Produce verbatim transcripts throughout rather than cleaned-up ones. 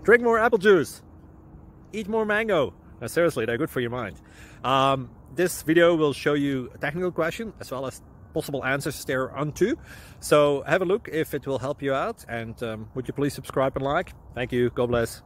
Drink more apple juice. Eat more mango. No, seriously, they're good for your mind. Um, this video will show you a technical question as well as possible answers thereunto. So have a look if it will help you out, and um, would you please subscribe and like? Thank you. God bless.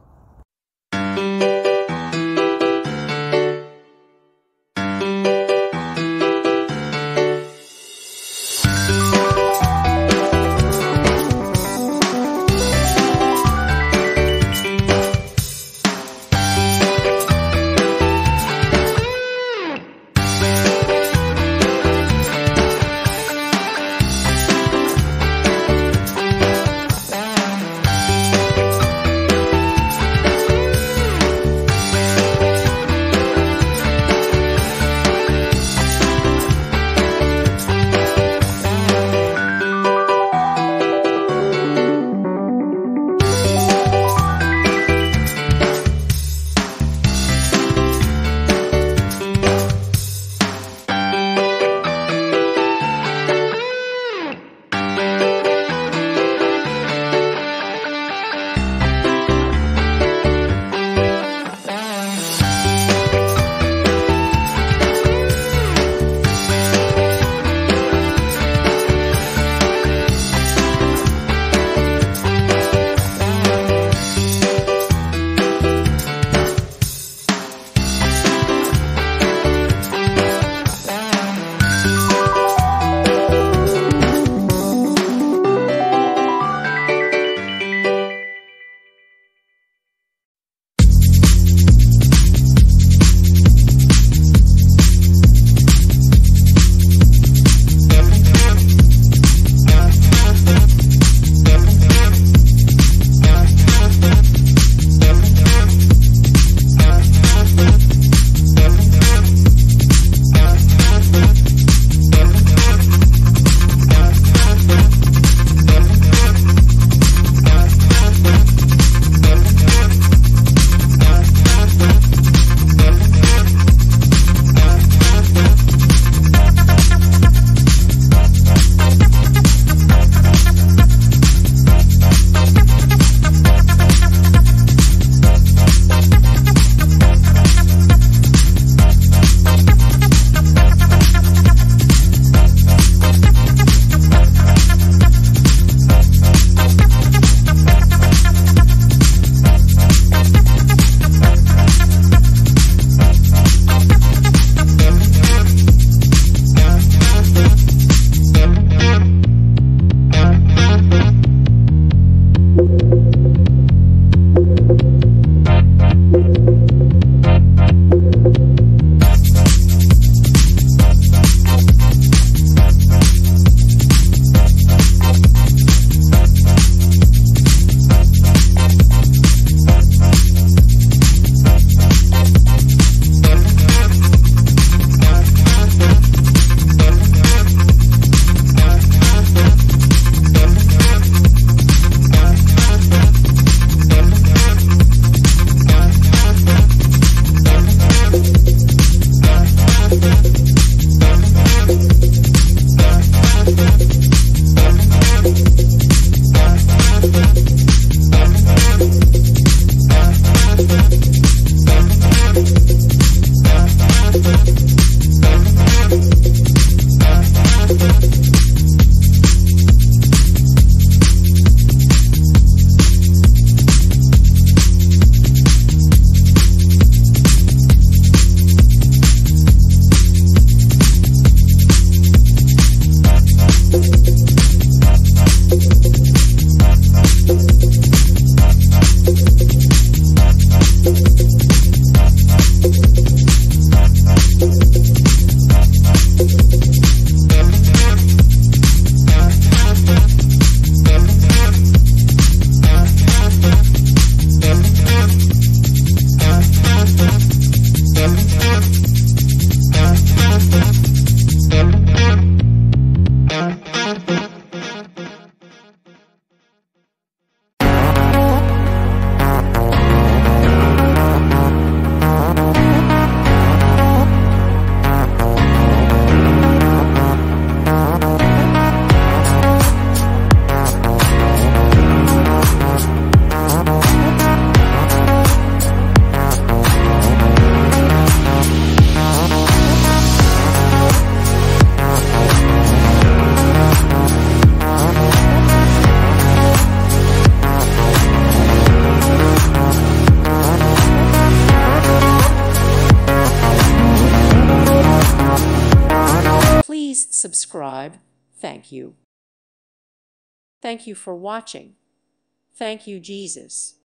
subscribe. Thank you. Thank you for watching. Thank you, Jesus.